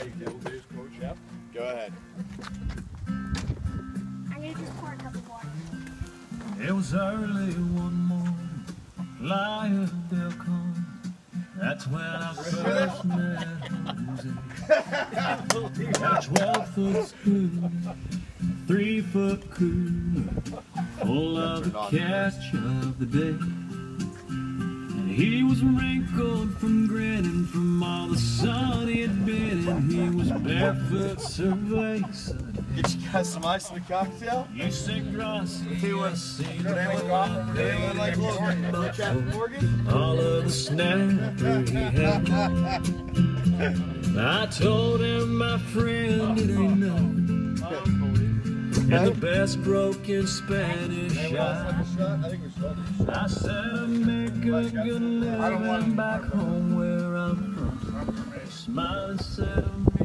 Yep. Go ahead. I'm gonna just pour a couple more. It was early one morning, Playa del Carmen. That's when I first met Jose. Got a 12-foot spoon, 3-foot cooler, full of the catch of the day. And he was wrinkled from grinning from all the sun he had been in. He was barefoot cerveza. Get you guys some ice in the cocktail? You say gracias. Anyone like Captain Morgan? All of the snapper he had. I told him, my friend, it ain't nothing. And the best broken Spanish I said I make a good living back home where I'm from. Smiled and said